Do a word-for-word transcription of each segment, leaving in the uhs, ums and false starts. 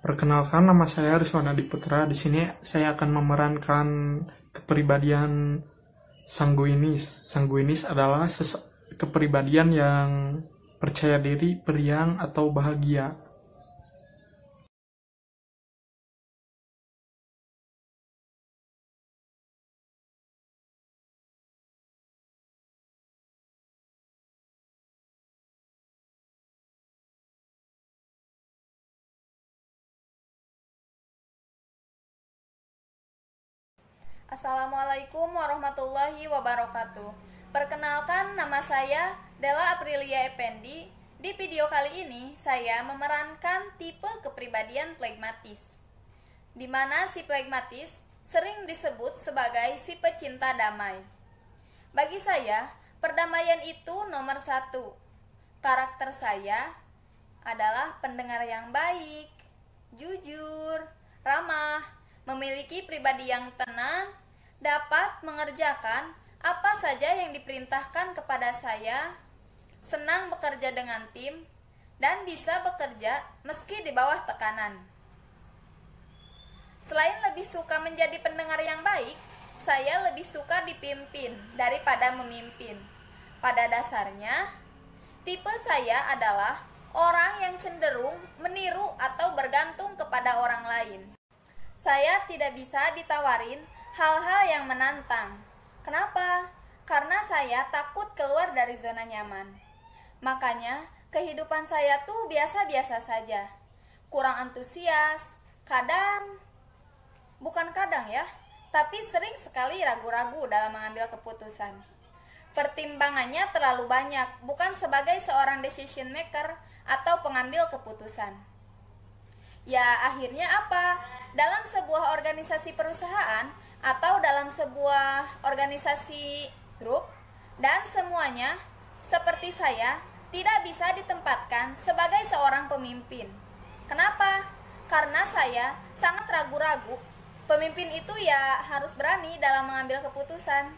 Perkenalkan, nama saya Rizwan Adi Putra. Di sini saya akan memerankan kepribadian sanguinis. Sanguinis adalah sese- kepribadian yang percaya diri, periang, atau bahagia. Assalamualaikum warahmatullahi wabarakatuh. Perkenalkan, nama saya Della Aprilia Effendi. Di video kali ini saya memerankan tipe kepribadian flegmatis, di mana si flegmatis sering disebut sebagai si pecinta damai. Bagi saya, perdamaian itu nomor satu. Karakter saya adalah pendengar yang baik, jujur, ramah, memiliki pribadi yang tenang, dapat mengerjakan apa saja yang diperintahkan kepada saya, senang bekerja dengan tim, dan bisa bekerja meski di bawah tekanan. Selain lebih suka menjadi pendengar yang baik, saya lebih suka dipimpin daripada memimpin. Pada dasarnya, tipe saya adalah orang yang cenderung meniru atau bergantung kepada orang lain. Saya tidak bisa ditawarin hal-hal yang menantang. Kenapa? Karena saya takut keluar dari zona nyaman. Makanya, kehidupan saya tuh biasa-biasa saja. Kurang antusias, kadang, bukan kadang ya, tapi sering sekali ragu-ragu dalam mengambil keputusan. Pertimbangannya terlalu banyak, bukan sebagai seorang decision maker atau pengambil keputusan. Ya, akhirnya apa? Dalam sebuah organisasi perusahaan atau dalam sebuah organisasi grup, dan semuanya seperti saya tidak bisa ditempatkan sebagai seorang pemimpin. Kenapa? Karena saya sangat ragu-ragu. Pemimpin itu ya harus berani dalam mengambil keputusan.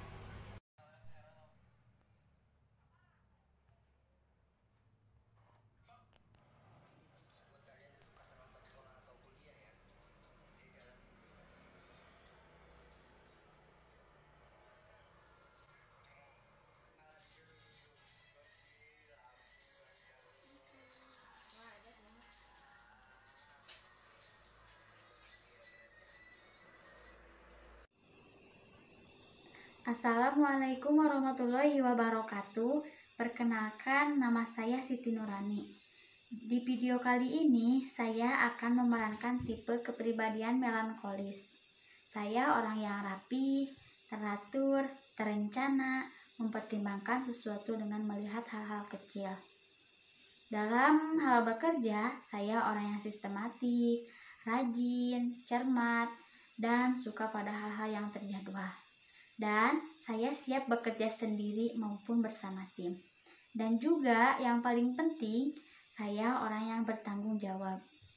Assalamualaikum warahmatullahi wabarakatuh. Perkenalkan, nama saya Siti Nurani. Di video kali ini saya akan memerankan tipe kepribadian melankolis. Saya orang yang rapi, teratur, terencana, mempertimbangkan sesuatu dengan melihat hal-hal kecil. Dalam hal bekerja, saya orang yang sistematik, rajin, cermat, dan suka pada hal-hal yang terjadwal. Dan saya siap bekerja sendiri maupun bersama tim. Dan juga yang paling penting, saya orang yang bertanggung jawab.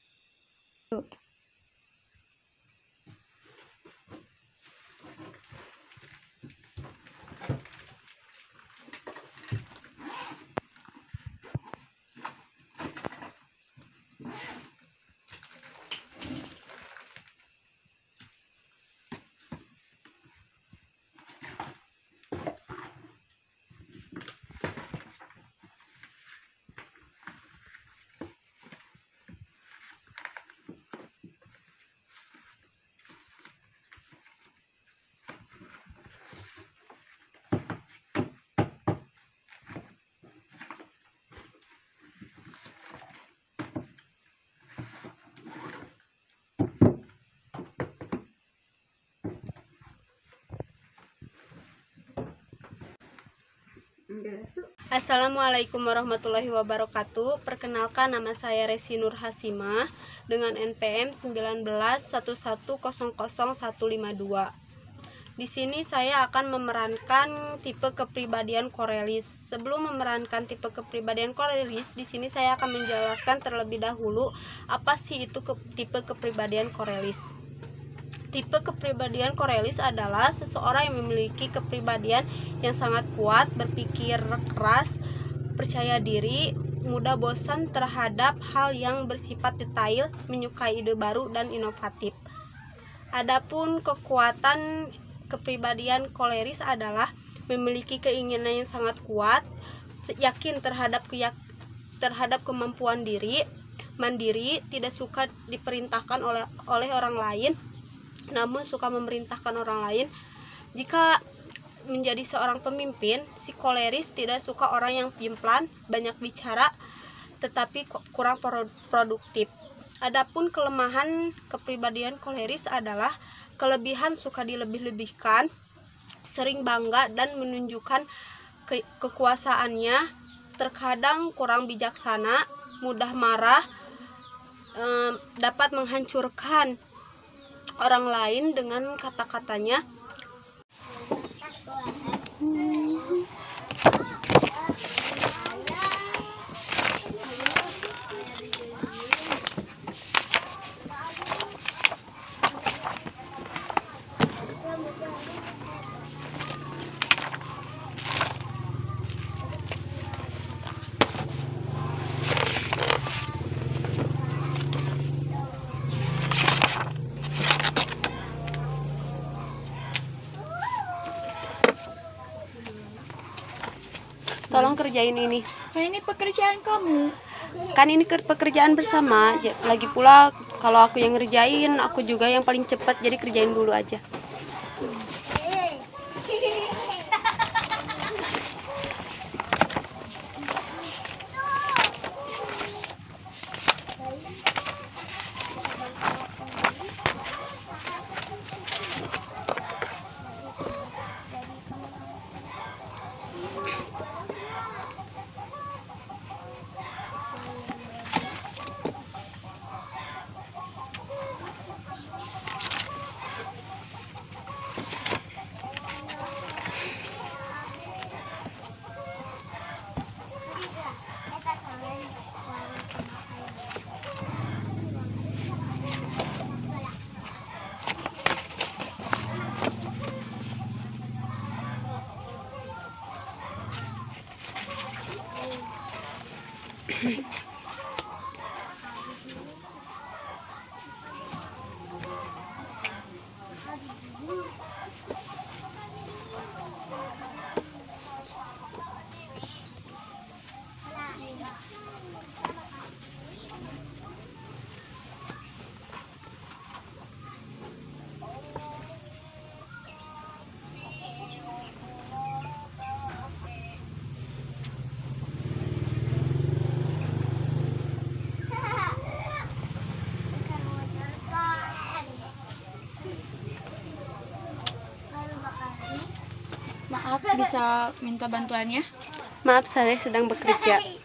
Assalamualaikum warahmatullahi wabarakatuh. Perkenalkan, nama saya Resi Nur Hasimah dengan N P M sembilan belas satu satu nol nol satu lima dua. Di sini saya akan memerankan tipe kepribadian Korelis. Sebelum memerankan tipe kepribadian Korelis, di sini saya akan menjelaskan terlebih dahulu apa sih itu ke, tipe kepribadian Korelis. Tipe kepribadian Korelis adalah seseorang yang memiliki kepribadian yang sangat kuat, berpikir keras, percaya diri, mudah bosan terhadap hal yang bersifat detail, menyukai ide baru dan inovatif. Adapun kekuatan kepribadian koleris adalah memiliki keinginan yang sangat kuat, yakin terhadap keyak terhadap kemampuan diri, mandiri, tidak suka diperintahkan oleh oleh orang lain, namun suka memerintahkan orang lain. Jika menjadi seorang pemimpin, si koleris tidak suka orang yang pimplan, banyak bicara, tetapi kurang produktif. Adapun kelemahan kepribadian koleris adalah kelebihan suka dilebih-lebihkan, sering bangga dan menunjukkan ke kekuasaannya, terkadang kurang bijaksana, mudah marah, eh, dapat menghancurkan orang lain dengan kata-katanya. Tolong kerjain ini. Kan ini pekerjaan kamu. Kan ini pekerjaan bersama. Lagi pula kalau aku yang ngerjain, aku juga yang paling cepat, jadi kerjain dulu aja. Maaf, bisa minta bantuannya? Maaf, saya sedang bekerja.